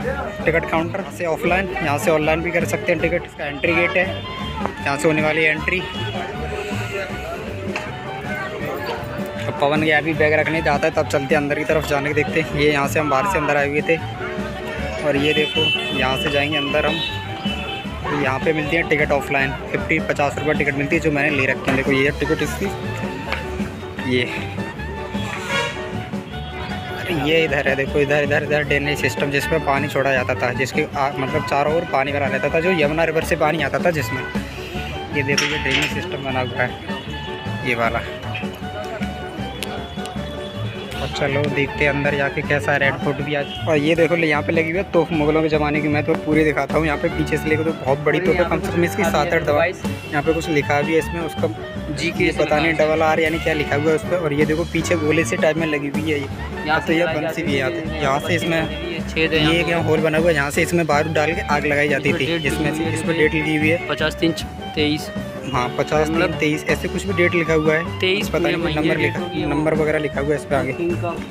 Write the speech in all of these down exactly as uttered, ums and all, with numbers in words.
Ticket counter से offline, यहाँ से ऑनलाइन भी कर सकते हैं टिकट। इसका एंट्री गेट है, यहाँ से होने वाली एंट्री। तो पवन गया अभी बैग रखने जाता है, तब चलते हैं अंदर की तरफ जाने के देखते हैं। ये यहाँ से हम बाहर से अंदर आए हुए थे और ये देखो यहाँ से जाएंगे अंदर हम। तो यहाँ पे मिलती है टिकट ऑफलाइन, फिफ्टी पचास रुपये टिकट मिलती है जो मैंने ले रखी है। देखो ये टिकट इसकी, ये अरे ये इधर है, देखो इधर इधर इधर ड्रेनेज सिस्टम जिसमें पानी छोड़ा जाता था, जिसके आ, मतलब चारों ओर पानी भरा रहता था, जो यमुना रिवर से पानी आता था जिसमें। ये देखो ये ड्रेनेज सिस्टम बना हुआ है ये वाला। और चलो देखते हैं अंदर जाके कैसा है। रेड फोर्ट भी आज, और ये देखो यहाँ पे लगी हुई है तोप, मुगलों के ज़माने की। मैं तो पूरी दिखाता हूँ। यहाँ पे पीछे से लेकर तो बहुत बड़ी तोप है, कम से कम इसकी सात आठ दवा। यहाँ पे कुछ लिखा भी है इसमें, उसका जी के पता नहीं डबल आर यानी क्या लिखा हुआ है उस पर। और ये देखो पीछे गोले से टाइप में लगी हुई है ये, यहाँ तो यह बंसी भी है। यहाँ से इसमें ये क्या होल बना हुआ है, यहाँ से इसमें बारूद डाल के आग लगाई जाती थी। इसमें से इस पर डेट लिखी हुई है पचास तीन तेईस। हाँ पचास तीन तेईस ऐसे कुछ भी डेट लिखा हुआ है, तेईस पता नहीं नंबर लिखा, नंबर वगैरह लिखा हुआ है इस पर आगे।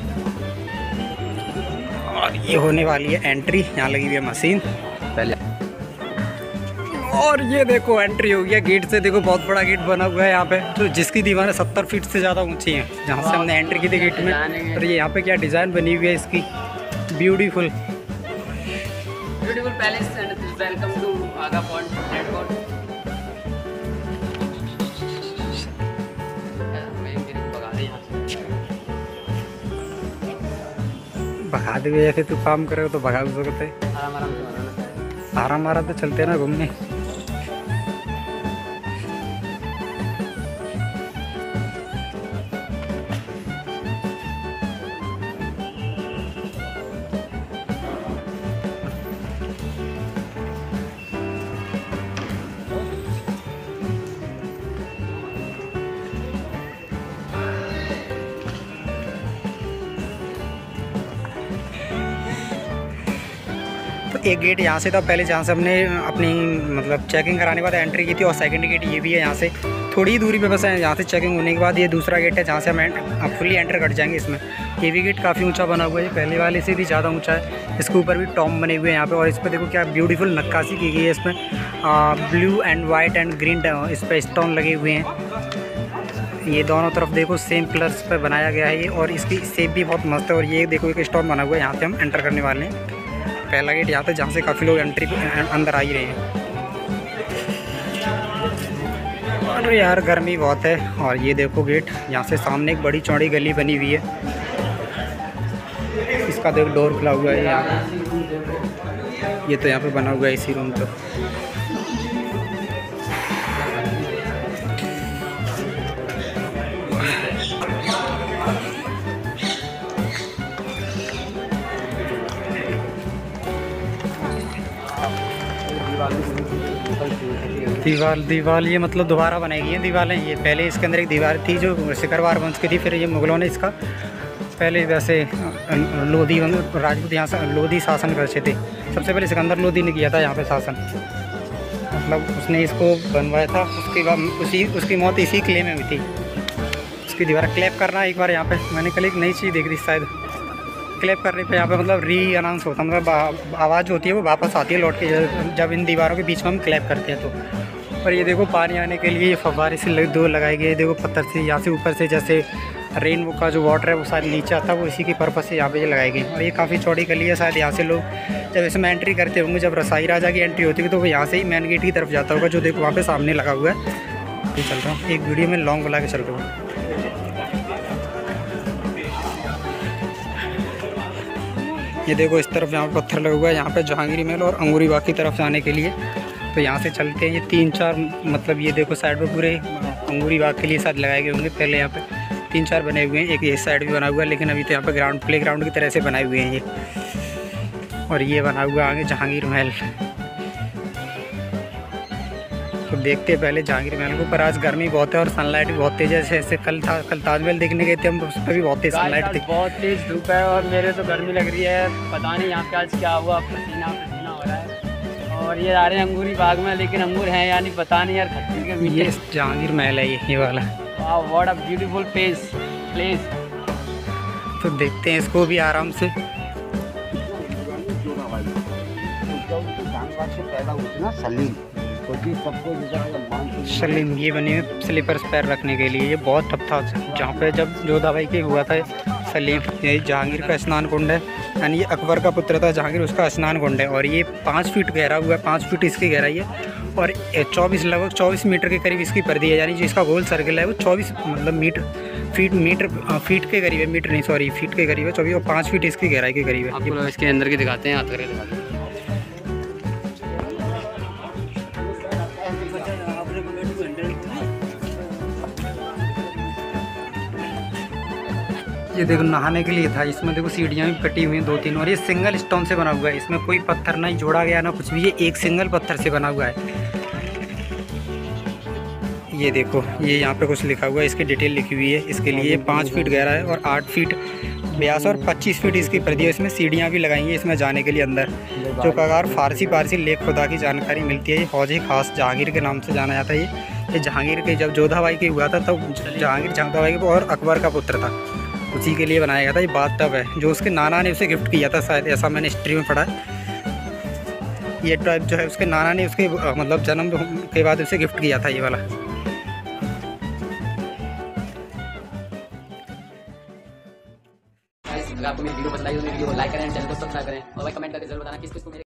और ये होने वाली है एंट्री, यहाँ लगी हुई है मशीन पहले। और ये देखो एंट्री हो गया गेट से। देखो बहुत बड़ा गेट बना हुआ है यहाँ पे, तो जिसकी दीवारें सत्तर फीट से ज़्यादा ऊंची हैं, जहाँ से हमने एंट्री की थी गेट में। और ये यहाँ पे क्या डिज़ाइन बनी हुई है इसकी, beautiful beautiful palace and welcome to Agra point Red Fort. भगा दे ऐसे तू काम करे तो भगा सकते। आराम आराम से आराम आराम से चलते हैं ना घूमने। एक गेट यहाँ से था पहले, जहाँ से हमने अपनी मतलब चेकिंग कराने के बाद एंट्री की थी। और सेकंड गेट ये भी है, यहाँ से थोड़ी ही दूरी पे बस है। यहाँ से चेकिंग होने के बाद ये दूसरा गेट है, जहाँ से हम फुली एंटर कर जाएंगे इसमें। ये भी गेट काफ़ी ऊंचा बना हुआ है, पहले वाले से भी ज़्यादा ऊंचा है। इसके ऊपर भी टॉम बने हुए हैं यहाँ पे। और इस पर देखो क्या ब्यूटीफुल नक्काशी की गई है इसमें, blue and white and green इस पर स्टोन लगे हुए हैं। ये दोनों तरफ देखो सेम कलर्स पर बनाया गया है ये, और इसकी शेप भी बहुत मस्त है। और ये देखो एक स्टोन बना हुआ है, यहाँ से हम एंटर करने वाले हैं। पहला गेट यहाँ था जहाँ से काफ़ी लोग एंट्री अंदर आ ही रहे हैं। और यार गर्मी बहुत है। और ये देखो गेट, यहाँ से सामने एक बड़ी चौड़ी गली बनी हुई है, इसका देखो डोर खुला हुआ है यहाँ। ये तो यहाँ पे बना हुआ है इसी रूम तो। दीवार दीवार ये मतलब दोबारा बनाई गई है दीवारें। ये पहले इसके अंदर एक दीवार थी जो सिकरवार वंश की थी, फिर ये मुगलों ने इसका पहले वैसे लोधी राजपूत यहाँ से लोधी शासन करते थे। सबसे पहले सिकंदर लोधी ने किया था यहाँ पे शासन, मतलब उसने इसको बनवाया था। उसके बाद उसी उसकी मौत इसी किले में हुई थी। उसकी दीवार क्लैप करना एक बार यहाँ पे मैंने कल एक नई चीज़ देख दी शायद, क्लैप करने पे यहाँ पे मतलब री अनाउंस होता है, मतलब आवाज़ होती है वो वापस आती है लौट के, जब इन दीवारों के बीच में हम क्लैप करते हैं तो। और ये देखो पानी आने के लिए ये फव्वारे से दो लगाए गए, देखो पत्थर से यहाँ से ऊपर से जैसे रेन का जो वाटर है वो शायद नीचे आता है, वो इसी की पर्पज़ से यहाँ पे ये लगाई गई। और ये काफ़ी चौड़ी गली है, शायद यहाँ से लोग जब इसमें एंट्री करते होंगे, जब रसाई राजा की एंट्री होती है तो वो यहाँ से ही मेन गेट की तरफ जाता होगा, जो देखो वहाँ पे सामने लगा हुआ है। तो चल रहा हूँ एक वीडियो में लॉन्ग बुला के चल रहा हूँ। ये देखो इस तरफ यहाँ पे पत्थर लगा हुआ है, यहाँ पे जहांगीर महल और अंगूरी बाग की तरफ जाने के लिए। तो यहाँ से चलते हैं। ये तीन चार मतलब ये देखो साइड पे पूरे अंगूरी बाग के लिए साथ लगाए गए होंगे। पहले यहाँ पे तीन चार बने हुए हैं, एक ये साइड भी बना हुआ है, लेकिन अभी तो यहाँ पे ग्राउंड प्ले ग्राउंड की तरह से बनाए हुए हैं ये। और ये बना हुआ आगे जहांगीर महल। तो देखते हैं पहले जहांगीर महल को। पर आज गर्मी बहुत है और सनलाइट भी बहुत तेज है। जैसे कल था कल ताजमहल देखने गए थे हम, उस पर भी बहुत तेज सनलाइट थी। बहुत तेज धूप है और मेरे तो गर्मी लग रही है, पता नहीं यहाँ पे आज क्या हुआ, पसीना पसीना हो रहा है। और ये आ रहे हैं अंगूरी बाग में, लेकिन अंगूर हैं यानी पता नहीं यार, खट्टे के मीठे। ये जहांगीर महल है ये ये वाला। वाह what a beautiful place place. तो देखते हैं इसको भी आराम से। भाई। तो जब उनकी जानवर से पैदा हुई ना सलीम, तो जी सबको मान सलीम ये बने हुए स्लीपर्स पैर रखने के लिए, ये बहुत टफ था। जहाँ पे जब जोधा भाई के हुआ था सलीम, यही जहांगीर का स्नान कुंड है, यानी ये अकबर का पुत्र था जहांगीर, उसका स्नान कुंड है। और ये पाँच फीट गहरा हुआ है, पाँच फीट इसकी गहराई है और चौबीस लगभग चौबीस मीटर के करीब इसकी परिधि है। यानी जो इसका गोल सर्कल है वो चौबीस मतलब मीटर फीट मीटर फीट के करीब है, मीटर नहीं सॉरी फीट के करीब है, चौबीस और पाँच फीट इसकी गहराई के करीब है। आपको लोग इसके अंदर की दिखाते हैं, हाथ करके दिखाते हैं। ये देखो नहाने के लिए था, इसमें देखो सीढ़ियाँ भी कटी हुई हैं दो तीन, और ये सिंगल स्टोन से बना हुआ है, इसमें कोई पत्थर नहीं जोड़ा गया ना कुछ भी, ये एक सिंगल पत्थर से बना हुआ है। ये देखो ये यहाँ पे कुछ लिखा हुआ है, इसकी डिटेल लिखी हुई है। इसके लिए ये पाँच फीट गहरा है और आठ फीट व्यास और पच्चीस फीट इसकी परिधि है। इसमें सीढ़ियाँ भी लगाई हैं इसमें जाने के लिए अंदर, जो कगार फारसी पारसी लेख खुदा की जानकारी मिलती है। ये हौज खास जहांगीर के नाम से जाना जाता है। ये ये जहांगीर के जब जोधा भाई के हुआ था तब जहांगीर जोधा भाई के और अकबर का पुत्र था, उसी के लिए बनाया गया था। ये बाथ टब है जो उसके नाना ने उसे गिफ्ट किया था शायद, ऐसा मैंने हिस्ट्री में पढ़ा है। ये टब जो है उसके नाना ने उसके मतलब जन्म के बाद उसे गिफ्ट किया था ये वाला। अगर आपको मेरी वीडियो पसंद आई तो मेरी वीडियो को लाइक करें, चैनल को सब्सक्राइब करें और भाई कमेंट करके जरूर बताना किस किस को मेरे